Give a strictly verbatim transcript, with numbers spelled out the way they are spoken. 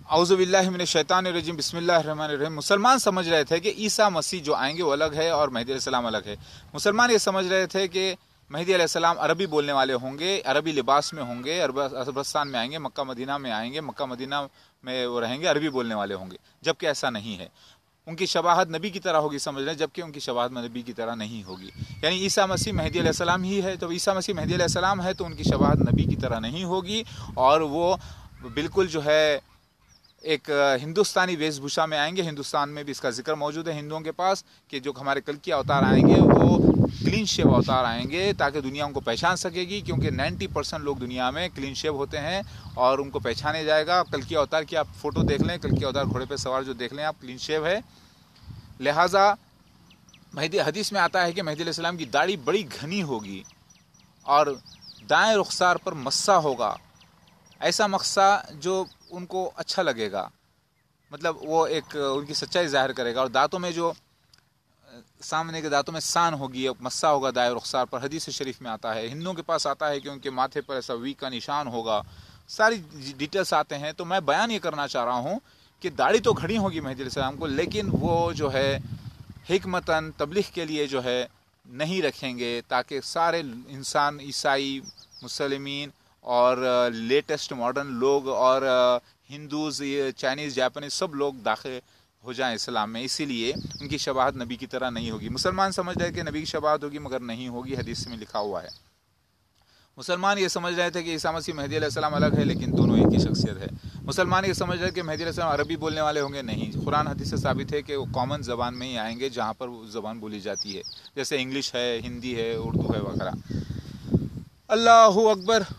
औज़ु बिल्लाहि मिनश शैतानिर रजीम बिस्मिल्लाहिर रहमानिर रहीम। मुसलमान समझ रहे थे कि ईसा मसीह जो आएंगे वो अलग है और मेहदी अलैहिस्सलाम अलग है। मुसलमान ये समझ रहे थे कि मेहदी अलैहिस्सलाम अरबी बोलने वाले होंगे, अरबी लिबास में होंगे, अरबस्तान में आएंगे, मक्का मदीना में आएंगे, मक्का मदीना में वो रहेंगे, अरबी बोलने वाले होंगे, जबकि ऐसा नहीं है। उनकी शबाहत नबी की तरह होगी समझ रहे हैं, जबकि उनकी शबाहत नबी की तरह नहीं होगी। यानी ईसा मसीह मेहदी अलैहिस्सलाम ही है, तो ईसा मसीह मेहदी अलैहिस्सलाम है तो उनकी शबाहत नबी की तरह नहीं होगी और वो बिल्कुल जो है एक हिंदुस्तानी वेशभूषा में आएंगे। हिंदुस्तान में भी इसका जिक्र मौजूद है हिंदुओं के पास कि जो हमारे कल्कि अवतार आएंगे वो क्लीन शेव अवतार आएंगे ताकि दुनिया उनको पहचान सकेगी, क्योंकि नब्बे परसेंट लोग दुनिया में क्लीन शेव होते हैं और उनको पहचाने जाएगा। कल्कि अवतार की आप फोटो देख लें, कल्कि अवतार घोड़े पे सवार जो देख लें आप, क्लीन शेव है। लिहाजा मेहदी हदीस में आता है कि मेहदी अलैहिस्सलाम की दाढ़ी बड़ी घनी होगी और दाएं रुखसार पर मस्सा होगा, ऐसा मक्सा जो उनको अच्छा लगेगा, मतलब वो एक उनकी सच्चाई जाहिर करेगा। और दांतों में जो सामने के दांतों में सान होगी, एक मस्सा होगा दाएं रुखसार पर, हदीस शरीफ में आता है। हिंदुओं के पास आता है कि उनके माथे पर ऐसा वी का निशान होगा, सारी डिटेल्स आते हैं। तो मैं बयान ये करना चाह रहा हूँ कि दाढ़ी तो घनी होगी मेहदी अलैहिस्सलाम को, लेकिन वो जो है हिकमतन तबलीग के लिए जो है नहीं रखेंगे ताकि सारे इंसान, ईसाई, मुसलमान और लेटेस्ट मॉडर्न लोग और हिंदूज, चाइनीज़, जापानीज सब लोग दाखिल हो जाएं इस्लाम में। इसीलिए उनकी शबाहत नबी की तरह नहीं होगी। मुसलमान समझ रहे कि नबी की शबाहत होगी मगर नहीं होगी, हदीस में लिखा हुआ है। मुसलमान ये समझ रहे थे कि ईसा मसीह मेहदी अलैहिस्सलाम अलग है, लेकिन दोनों एक ही शख्सियत है। मुसलमान ये समझ रहे कि मेहदी अलैहिस्सलाम अरबी बोलने वाले होंगे, नहीं। कुरान हदीस से साबित है कि वो कॉमन ज़बान में ही आएंगे जहाँ पर वो ज़बान बोली जाती है, जैसे इंग्लिश है, हिंदी है, उर्दू है वगैरह। अल्लाहु अकबर।